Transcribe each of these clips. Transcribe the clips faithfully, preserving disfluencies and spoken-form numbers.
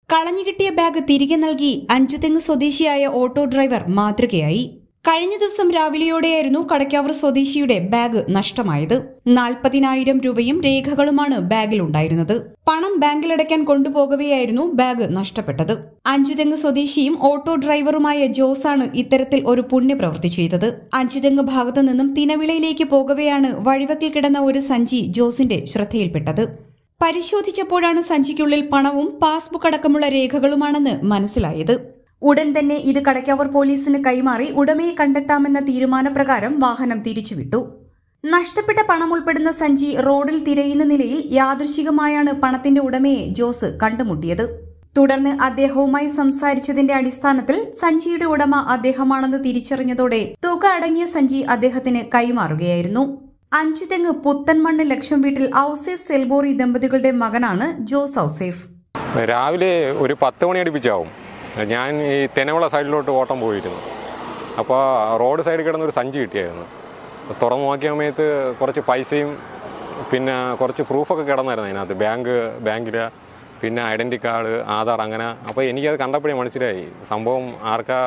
കളഞ്ഞുകിട്ടിയ bag തിരികെ നൽകി അഞ്ചുതെങ്ങ് സ്വദേശിയായ ഓട്ടോ ഡ്രൈവർ മാതൃകയായി. കഴിഞ്ഞ ദിവസം രാവിലെയോടെയായിരുന്നു കടയ്ക്കാവൂർ സ്വദേശിയുടെ ബാഗ് നഷ്ടമായത്. നാൽപ്പതിനായിരം രൂപയും രേഖകളുമാണ് ബാഗിലുണ്ടായിരുന്നത്. പണം ബാങ്കിലടയ്ക്കാൻ കൊണ്ടുപോകവെയായിരുന്നു ബാഗ് നഷ്ടപ്പെട്ടത്. അഞ്ചുതെങ്ങ് സ്വദേശിയും ഓട്ടോ ഡ്രൈവറുമായ ജോസാണ് ഇത്തരത്തിൽ ഒരു പുണ്യപ്രവൃത്തി ചെയ്തത്. അഞ്ചുതെങ്ങ് ഭാഗത്തു നിന്നും തിനവിളയിലേക്ക് പോകവെയാണ് വഴിവക്കിൽ കിടന്ന ഒരു സഞ്ചി ജോസിന്റെ ശ്രദ്ധയിൽപ്പെട്ടത്. പരിശോധിച്ചപ്പോഴാണ് സഞ്ചിക്കുള്ളിൽ പണവും പാസ്ബുക്ക് അടക്കമുള്ള രേഖകളുമാണെന്ന് മനസ്സിലായത്. ഉടൻ തന്നെ ഇത് കടയ്ക്കാവൂർ പോലീസിന് കൈമാറി ഉടമയെ കണ്ടെത്താമെന്ന തീരുമാനപ്രകാരം വാഹനം തിരിച്ചുവിട്ടു. നഷ്ടപ്പെട്ട പണം ഉൾപ്പെടുന്ന സഞ്ചി റോഡിൽ തിരയുന്ന നിലയിൽ യാദൃശികമായാണ് പണത്തിന്റെ ഉടമയെ ജോസ് കണ്ടുമുട്ടിയത്. തുടർന്ന് അദ്ദേഹവുമായി സംസാരിച്ചതിന്റെ അടിസ്ഥാനത്തിൽ സഞ്ചിയുടെ ഉടമ അദ്ദേഹമാണെന്ന് തിരിച്ചറിഞ്ഞതോടെ തുക അടങ്ങിയ സഞ്ചി അദ്ദേഹത്തിന് കൈമാറുകയായിരുന്നു. അഞ്ചുതെങ്ങ് പുത്തൻമണ്ണ് ലക്ഷം വീട്ടിൽ ഔസേഫ് സെൽബോറി ദമ്പതികളുടെ മകനാണ് ജോസ് ഔസേഫ്. രാവിലെ ഒരു പത്ത് മണി അടുപ്പിച്ചാവും. ഞാൻ ഈ തെനവിള സൈഡിലോട്ട് ഓട്ടം പോയിരുന്നു. അപ്പോൾ റോഡ് സൈഡിൽ കിടന്നൊരു സഞ്ചി കിട്ടിയായിരുന്നു. തുറന്നു നോക്കിയ സമയത്ത് കുറച്ച് പൈസയും പിന്നെ കുറച്ച് പ്രൂഫൊക്കെ കിടന്നായിരുന്നു അതിനകത്ത്. ബാങ്ക് ബാങ്കിലെ പിന്നെ ഐഡൻറ്റി കാർഡ്, ആധാർ, അങ്ങനെ. അപ്പോൾ എനിക്കത് കണ്ടപ്പോഴേ മനസ്സിലായി സംഭവം ആർക്കാ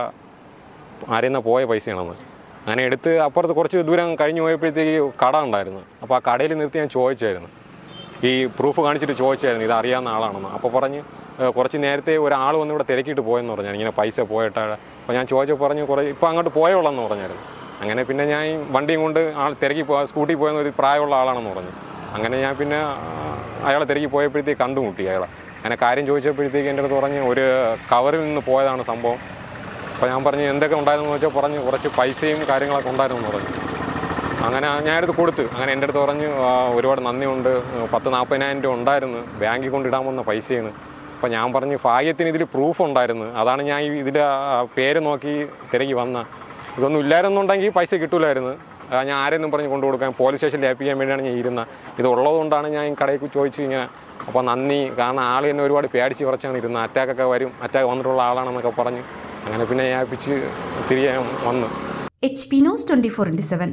ആരെന്നാ പോയ പൈസയാണെന്ന്. അങ്ങനെ എടുത്ത് അപ്പുറത്ത് കുറച്ച് ദൂരം കഴിഞ്ഞ് പോയപ്പോഴത്തേക്ക് കട ഉണ്ടായിരുന്നു. അപ്പോൾ ആ കടയിൽ നിർത്തി ഞാൻ ചോദിച്ചായിരുന്നു, ഈ പ്രൂഫ് കാണിച്ചിട്ട് ചോദിച്ചായിരുന്നു ഇത് അറിയാവുന്ന ആളാണെന്ന്. അപ്പോൾ പറഞ്ഞ് കുറച്ച് നേരത്തെ ഒരാൾ വന്ന് ഇവിടെ തിരക്കിയിട്ട് പോയെന്ന് പറഞ്ഞാൽ ഇങ്ങനെ പൈസ പോയിട്ടാണ്. അപ്പോൾ ഞാൻ ചോദിച്ചപ്പോൾ പറഞ്ഞു കുറേ ഇപ്പോൾ അങ്ങോട്ട് പോയോളെന്ന് പറഞ്ഞായിരുന്നു. അങ്ങനെ പിന്നെ ഞാൻ വണ്ടിയും കൊണ്ട് ആൾ തിരക്കി പോ സ്കൂട്ടി പോയെന്ന് ഒരു പ്രായമുള്ള ആളാണെന്ന് പറഞ്ഞു. അങ്ങനെ ഞാൻ പിന്നെ അയാളെ തിരക്കി പോയപ്പോഴത്തേക്ക് കണ്ടുമുട്ടി അയാളെ. അങ്ങനെ കാര്യം ചോദിച്ചപ്പോഴത്തേക്ക് എൻ്റെ അടുത്ത് പറഞ്ഞ് ഒരു കവറിൽ നിന്ന് പോയതാണ് സംഭവം. അപ്പോൾ ഞാൻ പറഞ്ഞു എന്തൊക്കെ ഉണ്ടായിരുന്നെന്ന് വെച്ചാൽ പറഞ്ഞ് കുറച്ച് പൈസയും കാര്യങ്ങളൊക്കെ ഉണ്ടായിരുന്നു എന്ന് പറഞ്ഞു. അങ്ങനെ ഞാൻ എടുത്ത് കൊടുത്ത്. അങ്ങനെ എൻ്റെ അടുത്ത് പറഞ്ഞ് ഒരുപാട് നന്ദിയുണ്ട്, പത്ത് നാൽപ്പതിനായിരം രൂപ ഉണ്ടായിരുന്നു, ബാങ്കിൽ കൊണ്ടിടാമെന്ന പൈസയാണ്. അപ്പോൾ ഞാൻ പറഞ്ഞ് ഭാഗ്യത്തിന് ഇതിൽ പ്രൂഫ് ഉണ്ടായിരുന്നു, അതാണ് ഞാൻ ഇതിൻ്റെ പേര് നോക്കി തിരക്കി വന്ന. ഇതൊന്നും ഇല്ലായിരുന്നുണ്ടെങ്കിൽ പൈസ കിട്ടില്ലായിരുന്നു. ഞാൻ ആരെയൊന്നും പറഞ്ഞ് കൊണ്ടു കൊടുക്കാൻ പോലീസ് സ്റ്റേഷനിൽ ഏൽപ്പിക്കാൻ വേണ്ടിയാണ് ഞാൻ ഇരുന്നത്. ഇത് ഉള്ളതുകൊണ്ടാണ് ഞാൻ കടയിൽ ചോദിച്ചു ഇങ്ങനെ. അപ്പോൾ നന്ദി, കാരണം ആൾ എന്നെ ഒരുപാട് പേടിച്ച് കുറച്ചാണ് ഇരുന്നത്. അറ്റാക്കൊക്കെ വരും, അറ്റാക്ക് വന്നിട്ടുള്ള ആളാണെന്നൊക്കെ പറഞ്ഞ് അങ്ങനെ പിന്നെ ഏൽപ്പിച്ച് തിരികെ വന്നു. H P news twenty four into seven.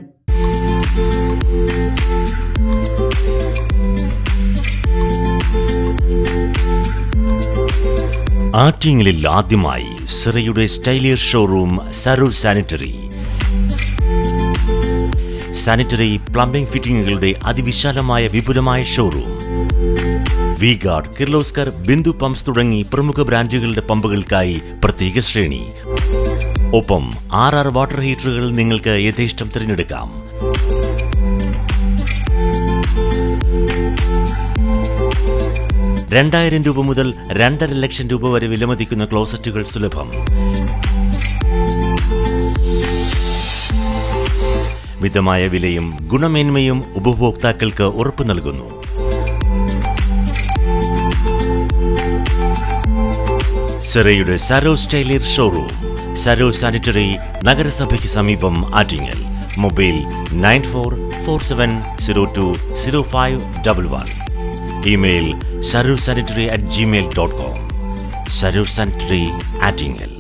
ആറ്റിങ്ങലിൽ ആദ്യമായി സിറയുടെ സ്റ്റൈലിയർ ഷോറൂം സരൂർ സാനിറ്ററി. സാനിറ്ററി പ്ലംബിംഗ് ഫിറ്റിംഗുകളുടെ അതിവിശാലമായ വിപുലമായ showroom. V guard, Kirloskar, Bindu pumps തുടങ്ങി പ്രമുഖ ബ്രാൻഡുകളുടെ പമ്പുകൾക്കായി പ്രത്യേക ശ്രേണി. ഒപ്പം ആർ ആർ വാട്ടർ ഹീറ്ററുകൾ നിങ്ങൾക്ക് യഥേഷ്ടം തിരഞ്ഞെടുക്കാം. രണ്ടായിരം രൂപ മുതൽ രണ്ടര ലക്ഷം രൂപ വരെ വിലമതിക്കുന്ന ക്ലോസറ്റുകൾ സുലഭം. മിതമായ വിലയും ഗുണമേന്മയും ഉപഭോക്താക്കൾക്ക് ഉറപ്പു നൽകുന്നു. സിറയുടെ സരോ സ്റ്റൈലിയർ ഷോറൂം, സരോ സാനിറ്ററി, നഗരസഭയ്ക്ക് സമീപം, Attingal. Mobile nine four four seven zero two zero five double one. Email Saro sanitary at Gmail dot com. Saro sanitary, Attingal.